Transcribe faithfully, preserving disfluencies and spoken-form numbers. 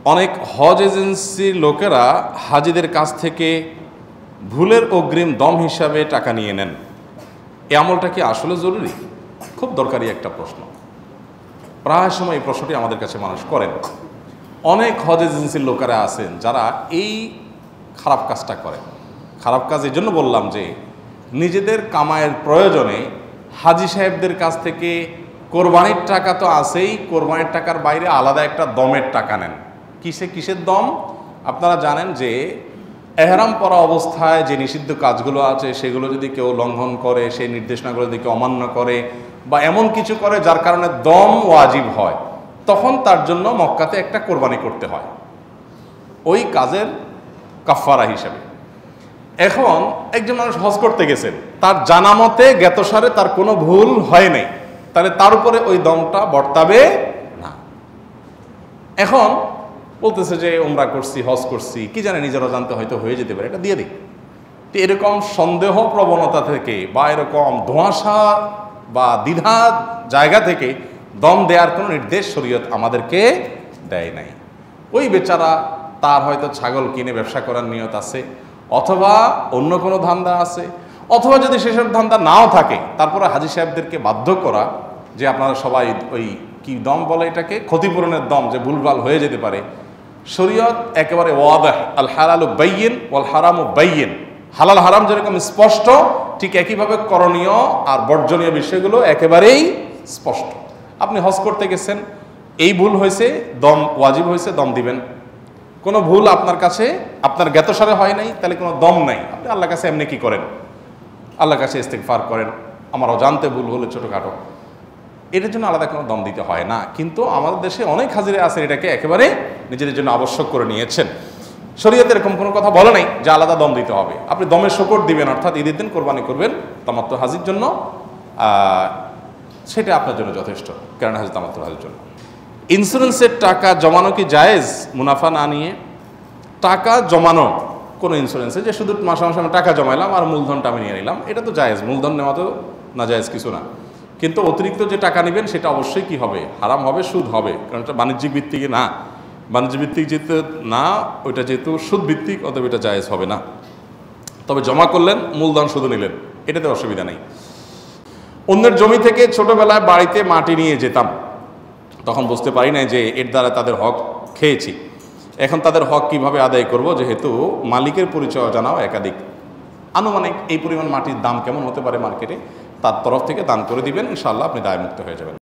অনেক হজ এজেন্সির লোকেরা হাজিদের কাছ থেকে ভুলের অগ্রিম দম হিসাবে টাকা নিয়ে নেন। এই আমলটা কি আসলে জরুরি? খুব দরকারি একটা প্রশ্ন। প্রায় সময় এই প্রশ্নটি আমাদের কাছে মানুষ করেন। অনেক হজ এজেন্সির লোকেরা আছেন যারা এই খারাপ কাজটা করেন। খারাপ কাজ এই জন্য বললাম যে নিজেদের কামাইয়ের প্রয়োজনে হাজি সাহেবদের কাছ থেকে কোরবানির টাকা তো আছেই, কোরবানির টাকার বাইরে আলাদা একটা দমের টাকা নেন। কিসে কিসের দম? আপনারা জানেন যে এহরাম পরা অবস্থায় যে নিষিদ্ধ কাজগুলো আছে সেগুলো যদি কেউ লঙ্ঘন করে, সেই নির্দেশনাগুলো যদি কেউ অমান্য করে বা এমন কিছু করে যার কারণে দম ওয়াজিব হয়, তখন তার জন্য মক্কাতে একটা কোরবানি করতে হয় ওই কাজের কাফারা হিসেবে। এখন একজন মানুষ হজ করতে গেছেন, তার জানা মতে জ্ঞাতসারে তার কোনো ভুল হয় নাই, তাহলে তার উপরে ওই দমটা বর্তাবে না। এখন বলতেছে যে উমরা করছি, হজ করছি, কি জানে নিজেরা জানতে হয়তো হয়ে যেতে পারে, এটা দিয়ে দিই। তো এরকম সন্দেহ প্রবণতা থেকে বা এরকম ধোঁয়াশা বা দ্বিধা জায়গা থেকে দম দেওয়ার কোনো নির্দেশ শরীয়ত আমাদেরকে দেয় নাই। ওই বেচারা তার হয়তো ছাগল কিনে ব্যবসা করার নিয়ত আছে, অথবা অন্য কোনো ধান্দা আছে, অথবা যদি সেসব ধান্দা নাও থাকে, তারপরে হাজি সাহেবদেরকে বাধ্য করা যে আপনারা সবাই ওই কি দম বলে এটাকে, ক্ষতিপূরণের দম, যে ভুলভাল হয়ে যেতে পারে। শরীয়ত একেবারে ওয়াদাহ, আল হালালু বাইয়িন ওয়াল হারামু বাইয়িন। হালাল হারাম যেরকম স্পষ্ট, ঠিক একইভাবে করণীয় আর বর্জনীয় বিষয়গুলো একেবারেই স্পষ্ট। আপনি হজ করতে গেছেন, এই ভুল হয়েছে, দম ওয়াজিব হয়েছে, দম দিবেন। কোনো ভুল আপনার কাছে আপনার জ্ঞাতসারে হয় নাই, তাহলে কোনো দম নাই। আপনি আল্লাহর কাছে এমনি কি করেন? আল্লাহর কাছে ইস্তেগফার করেন, আমার অজান্তে ভুল হলে ছোটোখাটো, এটার জন্য আলাদা কোনো দম দিতে হয় না। কিন্তু আমাদের দেশে অনেক হাজিরা আছেন এটাকে একেবারে নিজেদের জন্য আবশ্যক করে নিয়েছেন। শরীয়তে এরকম কোনো কথা বলে নাই যে আলাদা দম দিতে হবে। আপনি দমের শকর দিবেন, অর্থাৎ ঈদের দিন কোরবানি করবেন তামাত্তুল হাজির জন্য, সেটা আপনার জন্য যথেষ্ট, কারণ হাজি তামাত্তুল হাজির জন্য। ইন্স্যুরেন্সের টাকা জমানো কি জায়েজ মুনাফা না নিয়ে? টাকা জমানো কোনো ইন্স্যুরেন্সে যে শুধু মাসে মাসে আমি টাকা জমাইলাম আর মূলধনটা আমি নিয়ে নিলাম, এটা তো জায়েজ। মূলধন নেওয়া তো না জায়েজ কিছু না, কিন্তু অতিরিক্ত যে টাকা নেবেন সেটা অবশ্যই কি হবে? হারাম হবে, সুদ হবে, কারণ এটা বাণিজ্যিক ভিত্তিকে না। বাণিজ্য ভিত্তিক যেহেতু না, ওইটা যেহেতু সুদ ভিত্তিক, অতএব এটা জায়েজ হবে না। তবে জমা করলেন, মূলধন শুধু নিলেন, এটাতে অসুবিধা নেই। অন্যের জমি থেকে ছোটবেলায় বাড়িতে মাটি নিয়ে যেতাম, তখন বুঝতে পারি নাই যে এর দ্বারা তাদের হক খেয়েছি। এখন তাদের হক কিভাবে আদায় করব, যেহেতু মালিকের পরিচয় জানাও একাধিক। আনুমানিক এই পরিমাণ মাটির দাম কেমন হতে পারে মার্কেটে, তার তরফ থেকে দান করে দিবেন, ইনশাআল্লাহ আপনি দায়মুক্ত হয়ে যাবেন।